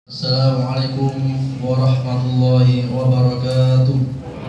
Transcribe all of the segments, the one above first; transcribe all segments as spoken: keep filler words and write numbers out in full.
Assalamualaikum warahmatullahi wabarakatuh.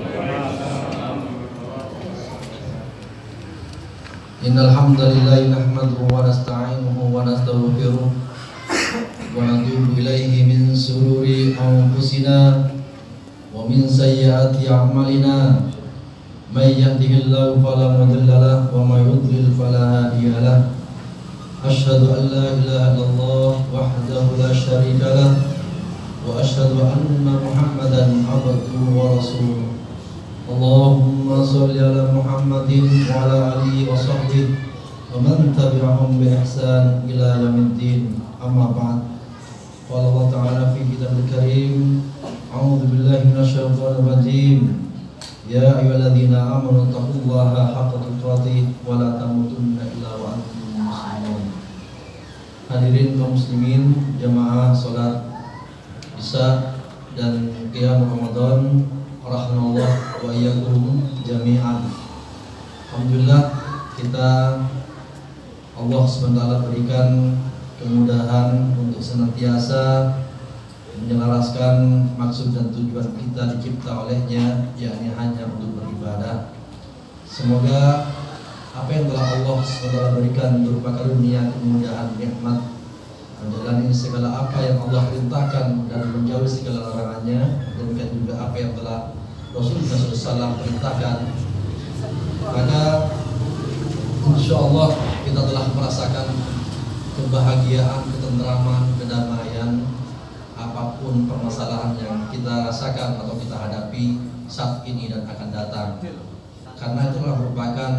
Innal hamdalillah nahmaduhu wa nasta'inuhu wa nastaghfiruh wa natubu ilaihi min sururi anfusina wa min sayyiati a'malina. May yahdihillahu fala mudilla lahu wa may yudlil fala hadiya lahu. Asyhadu an la ilaha illallah wahdahu la syarika lah wa asyhadu anna Muhammadan abduhu wa rasuluh. Allahumma shalli ala Muhammadin wa ala alihi wa sahbihi wa man tabi'ahum bi ihsan ila yaumiddin. Amma ba'd. Qala Allah ta'ala fi kitabil karim, a'udzu billahi minasyaitonir rajim. Ya ayyuhalladzina amanu taqullaha haqqa tuqatih wa la tamutunna illa wa antum muslimun. Hadirin kaum muslimin, jamaah salat Isya dan Qiyam Ramadan, rahimanallah wa iyyakum jami'an. Alhamdulillah, kita Allah subhanahu wa taala berikan kemudahan untuk senantiasa menyelaraskan maksud dan tujuan kita dicipta olehnya, yakni hanya untuk beribadah. Semoga apa yang telah Allah subhanahu wa taala berikan berupa karunia, kemudahan, nikmat, menjalani segala apa yang Allah perintahkan dan menjauhi segala larangannya, dan juga apa yang telah Rasulullah shallallahu alaihi wasallam perintahkan. Maka insya Allah kita telah merasakan kebahagiaan, ketentraman, kedamaian apapun permasalahan yang kita rasakan atau kita hadapi saat ini dan akan datang. Karena itulah merupakan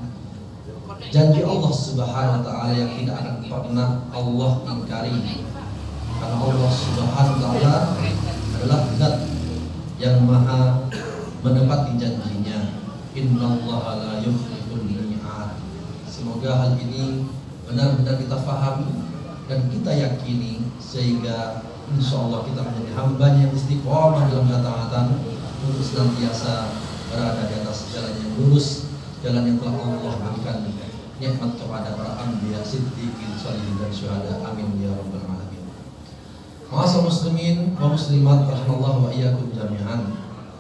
janji Allah subhanahu wa ta'ala yang tidak akan pernah Allah ingkari. Karena Allah subhanahu wa ta'ala adalah zat yang maha menepati janjinya. Innallaha la yukhliful mi'ad. Semoga hal ini benar-benar kita fahami dan kita yakini, sehingga insya Allah kita menjadi hambanya yang istiqomah dalam ketaatan untuk senantiasa berada di atas jalan yang lurus, jalan yang telah Allah berikan nikmat kepada para anbiya, siddiqin, sholihin dan syuhada. Amin ya rabbal alamin. Ma'asyiral muslimin wa muslimat rahimallahu wa iyyakum jami'an.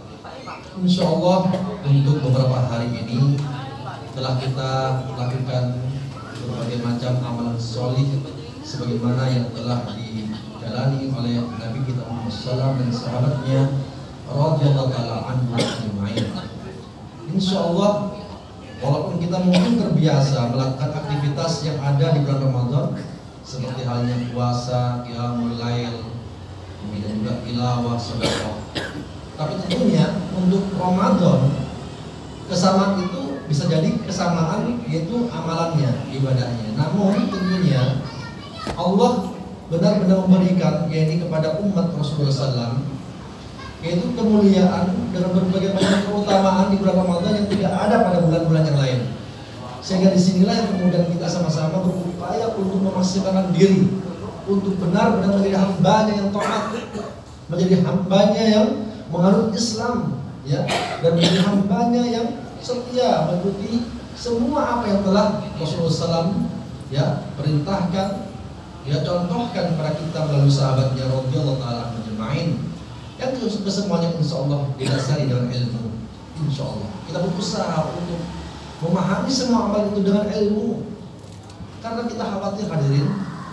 Insyaallah untuk beberapa hari ini telah kita lakukan berbagai macam amalan sholih sebagaimana yang telah dijalani oleh Nabi kita Muhammad sallallahu alaihi wasallam dan sahabatnya radhiyallahu taala anhum ajma'in. Insyaallah, walaupun kita mungkin terbiasa melakukan aktivitas yang ada di bulan Ramadan seperti halnya puasa, qiyamul lail, kemudian juga tilawah, sedekah, tapi tentunya untuk Ramadan kesamaan itu bisa jadi kesamaan, yaitu amalannya, ibadahnya. Namun tentunya Allah benar-benar memberikan yakni kepada umat Rasulullah sallallahu alaihi wasallam yaitu kemuliaan dengan berbagai macam keutamaan di bulan Ramadan yang tidak ada pada bulan-bulan yang lain. Sehingga disinilah yang kemudian kita sama-sama berupaya untuk memaksimalkan diri untuk benar-benar menjadi hambanya yang taat, menjadi hambanya yang menganut Islam, ya, dan menjadi hambanya yang setia mengikuti semua apa yang telah Rasulullah sallallahu alaihi wasallam ya perintahkan, ya contohkan kepada kita melalui sahabatnya radhiyallahu taala ajma'in. Yang kesemuanya insya Allah didasari dengan ilmu. Insya Allah kita berusaha untuk memahami semua amal itu dengan ilmu, karena kita khawatir hadirin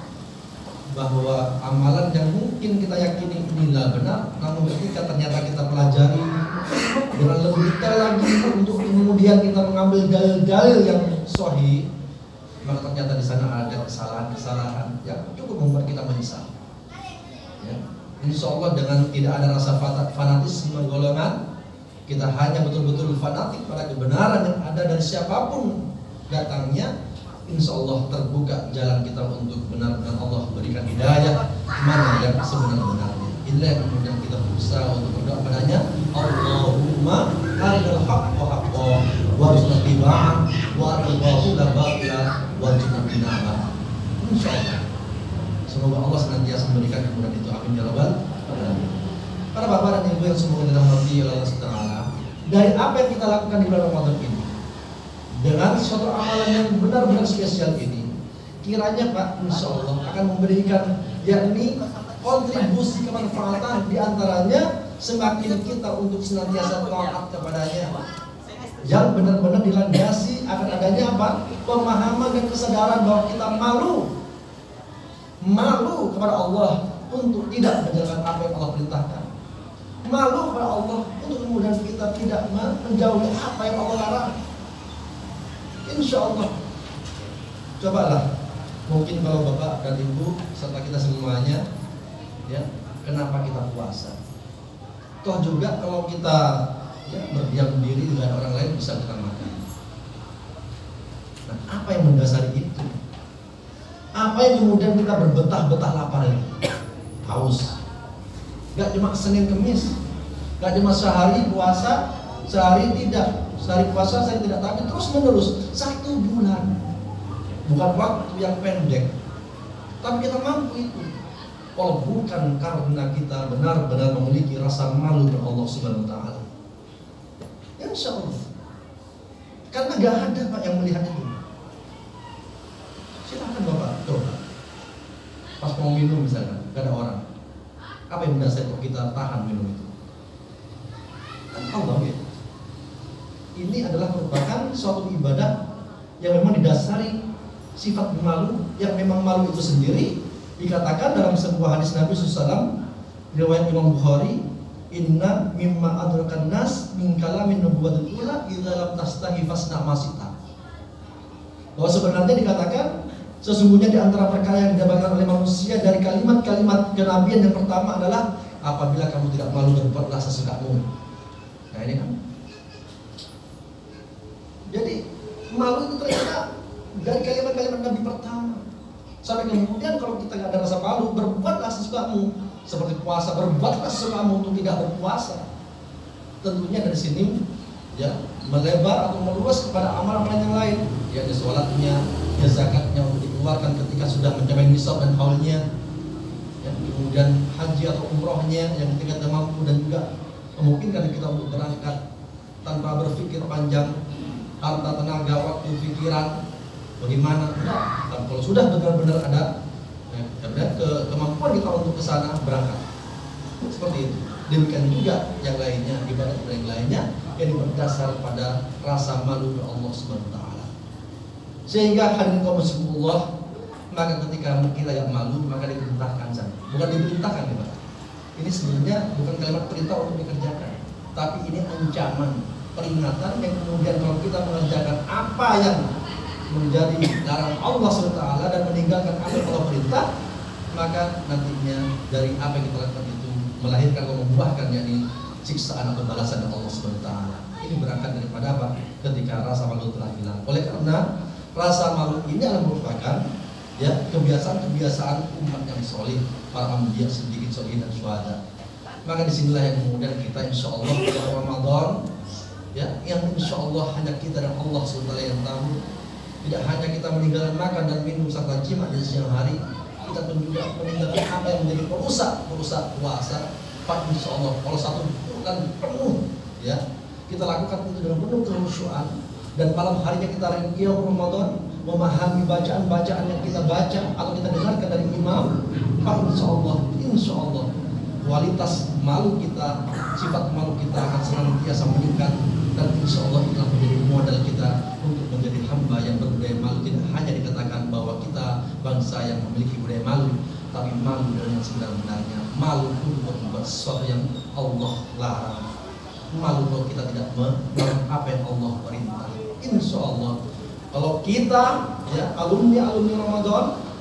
bahwa amalan yang mungkin kita yakini inilah benar, namun ketika ternyata kita pelajari dengan lebih detail lagi untuk kemudian kita mengambil dalil-dalil yang sahih, maka ternyata di sana ada kesalahan-kesalahan yang cukup membuat kita menyesal. Ya. Insya Allah dengan tidak ada rasa fanatisme golongan, kita hanya betul-betul fanatik pada kebenaran yang ada dan siapapun datangnya, insya Allah terbuka jalan kita untuk benar-benar Allah berikan hidayah mana yang sebenar-benarnya. Inilah yang kemudian kita berusaha untuk berdoa padanya, Allahumma arinal haqqa haqqan warzuqna ittiba'ah wa arinal batila batilan warzuqna ijtinabah. Insya Allah semoga Allah senantiasa memberikan kemudahan itu. Amin ya rabbal alamin. Para bapak dan ibu yang semoga dirahmati oleh Allah subhanahu wa taala, dari apa yang kita lakukan di bulan Ramadan ini dengan suatu amalan yang benar-benar spesial ini, kiranya Pak insya Allah akan memberikan yakni kontribusi kemanfaatan diantaranya semakin kita untuk senantiasa taat kepadanya, yang benar-benar dilandasi akan adanya apa? Pemahaman dan kesadaran bahwa kita malu malu kepada Allah untuk tidak menjalankan apa yang Allah perintahkan, malu kepada Allah untuk kemudian kita tidak menjauhi apa yang Allah larang. Insya Allah, cobalah, mungkin kalau Bapak dan Ibu serta kita semuanya, ya, kenapa kita puasa? Toh juga kalau kita ya, berdiam diri dengan orang lain bisa kita makan. Nah, apa yang mendasari itu? Apa yang kemudian kita berbetah-betah lapar itu? Haus. Gak cuma Senin Kemis, gak cuma sehari puasa, sehari tidak, sehari puasa saya tidak, tapi terus menerus satu bulan. Bukan waktu yang pendek, tapi kita mampu itu. Kalau bukan karena kita benar-benar memiliki rasa malu kepada Allah Subhanahu Wa Taala, ya insya Allah. Karena gak ada Pak yang melihat itu. Silakan Bapak coba. Pas mau minum misalkan, gak ada orang. Apa yang mendasari kok kita tahan minum itu? Kan Allah ya. Ini adalah merupakan suatu ibadah yang memang didasari sifat malu, yang memang malu itu sendiri dikatakan dalam sebuah hadis Nabi shallallahu alaihi wasallam riwayat Imam Bukhari, inna mimma adrakan nas min kalamin nubuwatil ula idza lam tastahi fasna masita. Bahwa sebenarnya dikatakan sesungguhnya di antara perkara yang didapatkan oleh manusia dari kalimat-kalimat kenabian yang pertama adalah apabila kamu tidak malu berbuatlah sesukamu. Nah ini kan. Jadi malu itu ternyata dari kalimat-kalimat Nabi pertama. Sampai kemudian kalau kita nggak ada rasa malu, berbuatlah sesukamu. Seperti puasa, berbuatlah sesukamu untuk tidak berpuasa. Tentunya dari sini ya melebar atau meluas kepada amalan-amalan yang lain, ya sholatnya, ya zakatnya untuk dikeluarkan ketika sudah mencapai nisab dan haulnya, ya, kemudian haji atau umrohnya yang ketika kita mampu, dan juga memungkinkan kita untuk berangkat tanpa berpikir panjang, harta, tenaga, waktu, pikiran, bagaimana? Nah, kalau sudah benar-benar ada ya, ke kemampuan kita untuk ke sana, berangkat. Seperti itu. Demikian juga yang lainnya, ibadah yang lainnya yang berdasar pada rasa malu kepada Allah Subhanahu Wa Taala. Sehingga hadirin kaum muslimin, maka ketika kita yang malu maka diperintahkan saja, bukan diperintahkan ya Pak. Ini sebenarnya bukan kalimat perintah untuk dikerjakan, tapi ini ancaman, peringatan yang kemudian kalau kita mengerjakan apa yang menjadi larang Allah Subhanahu Wa Taala dan meninggalkan apa yang Allah perintah, maka nantinya dari apa yang kita lakukan itu melahirkan atau membuahkan yakni siksaan atau balasan dari Allah Subhanahu Wa Taala. Ini berangkat daripada apa? Ketika rasa malu telah hilang. Oleh karena rasa malu ini adalah merupakan ya kebiasaan-kebiasaan umat yang solih, para anbiya, siddiqin, sholihin dan syuhada. Maka disinilah yang kemudian kita insya Allah pada Ramadan ya, yang insya Allah hanya kita dan Allah Subhanahu Wa Taala yang tahu. Tidak hanya kita meninggalkan makan dan minum serta jima di siang hari, kita pun juga meninggalkan apa yang menjadi perusak perusak puasa. Pak insya Allah kalau satu bulan penuh ya kita lakukan itu dengan penuh kehusyuan, dan malam harinya kita qiyam Ramadan, memahami bacaan-bacaan yang kita baca atau kita dengarkan dari imam, Pak insya Allah insya Allah kualitas malu kita, sifat malu kita akan senantiasa meningkat, dan insya Allah itulah menjadi modal kita untuk menjadi hamba yang berbudaya malu. Tidak hanya dikatakan bahwa kita bangsa yang memiliki budaya malu, tapi malu dengan yang sebenarnya, malu untuk membuat sesuatu yang Allah larang, malu kalau kita tidak melakukan apa yang Allah perintah. Insya Allah kalau kita ya alumni alumni Ramadan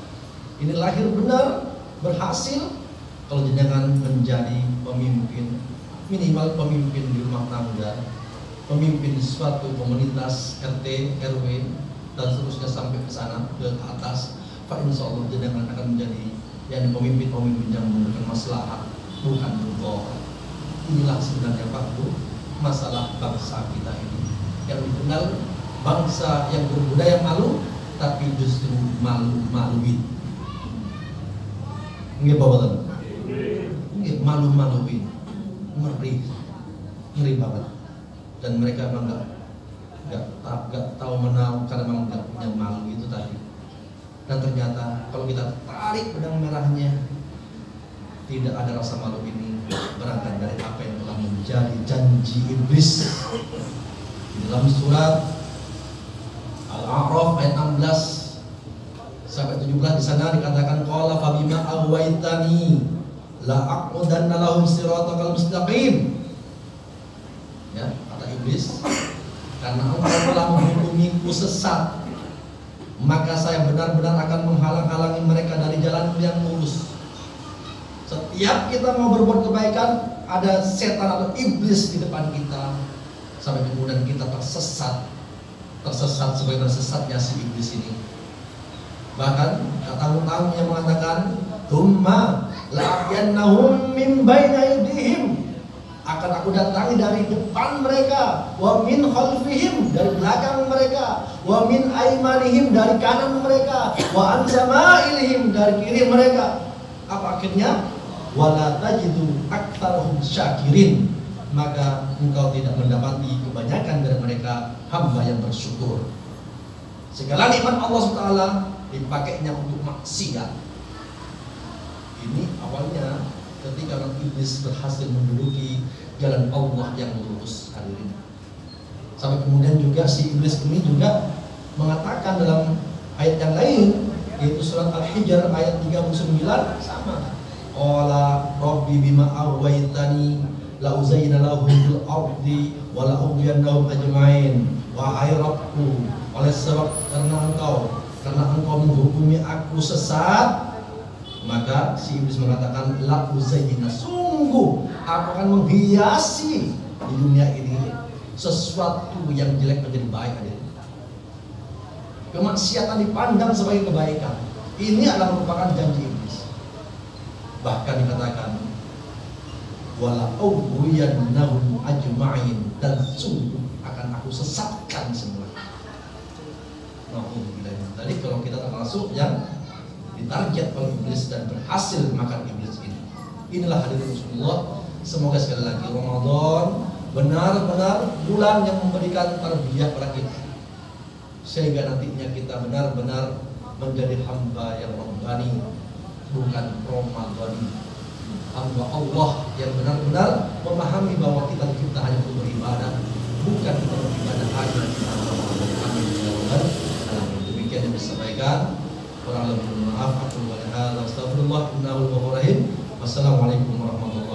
ini lahir benar, berhasil kalau jenengan menjadi pemimpin, minimal pemimpin di rumah tangga, pemimpin suatu komunitas R T, R W, dan seterusnya sampai ke sana, ke atas, Pak insya Allah jenengan akan menjadi yang pemimpin-pemimpin yang memberikan maslahat, bukan berbohong. Inilah sebenarnya Pak Bu, masalah bangsa kita ini yang dikenal bangsa yang berbudaya malu, tapi justru malu-maluin. Nggih Bapak. Nggih malu-maluin, ngeri, ngeri banget. Dan mereka memang nggak nggak nggak tahu menahu karena memang nggak punya malu itu tadi. Dan ternyata kalau kita tarik benang merahnya, tidak ada rasa malu ini berangkat dari apa yang telah menjadi janji iblis. Di dalam surat Al-A'raf ayat enam belas sampai tujuh belas, di sana dikatakan qala fabima aghwaytani la aqudanna lahum siratal mustaqim. Ya, kata iblis, karena engkau telah menghukumiku sesat, maka saya benar-benar akan menghalang-halangi mereka dari jalan yang lurus. Setiap kita mau berbuat kebaikan, ada setan atau iblis di depan kita, sampai kemudian kita tersesat, tersesat sebagaimana sesatnya si iblis ini. Bahkan kata Mu'am yang mengatakan, "Tsumma la'yannahum min baina aydihim," akan aku datangi dari depan mereka, wa min khalfihim, dari belakang mereka, wa min aymanihim, dari kanan mereka, wa an samailihim, dari kiri mereka. Apa akhirnya? Wala tajidu aktsarahum syakirin, maka engkau tidak mendapati kebanyakan dari mereka hamba yang bersyukur. Segala nikmat Allah subhanahu wa taala dipakainya untuk maksiat. Ini awalnya ketika orang iblis berhasil menduduki jalan Allah yang lurus, hadirin. Sampai kemudian juga si iblis ini juga mengatakan dalam ayat yang lain, yaitu surat Al-Hijr ayat tiga puluh sembilan, sama. Qala rabbi bima aghwaytani la uzayyina lahum fil ardi wa la ughwiyannahum ajma'in. Wahai Rabbku, oleh sebab karena engkau karena engkau menghukumi aku sesat, maka si iblis mengatakan la uzayyina, sungguh aku akan menghiasi di dunia ini sesuatu yang jelek menjadi baik. Kemaksiatan dipandang sebagai kebaikan. Ini adalah merupakan janji iblis. Bahkan dikatakan wala ughwiyannahum ajma'in, dan sungguh akan aku sesatkan semua. Jadi kalau kita termasuk yang ditarget oleh iblis dan berhasil makan iblis ini. Inilah hadirin Rasulullah. Semoga sekali lagi Ramadan benar-benar bulan yang memberikan tarbiyah pada kita, sehingga nantinya kita benar-benar menjadi hamba yang rabbani, bukan Ramadhani. Hamba Allah yang benar-benar memahami bahwa kita kita hanya untuk beribadah, bukan untuk beribadah hanya kita Allah. Demikian yang disampaikan. Kurang lebih maaf. Aku berharap astagfirullah innahu ghafurur rahim. Wassalamualaikum warahmatullahi wabarakatuh.